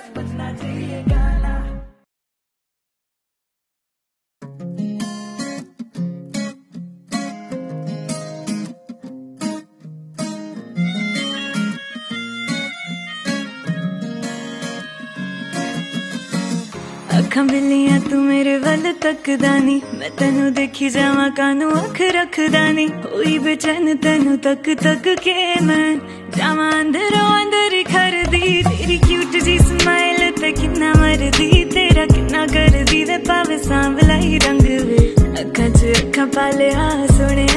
बनना चाहिए गाना। अखां बिल्लियां तू मेरे वल तकदा नी, मैं तेनू देखी जावां कानू अख रखदा नी। होई बेचैन तेनू तक तक के मैं जावां अंदरों अंदर खरदी। तेरी क्यूट जी स्माइल ते किन्ना मरदी, तेरा किन्ना करदी वे पावे सांवला ही रंग वे। अखां च अखां पालिया सोने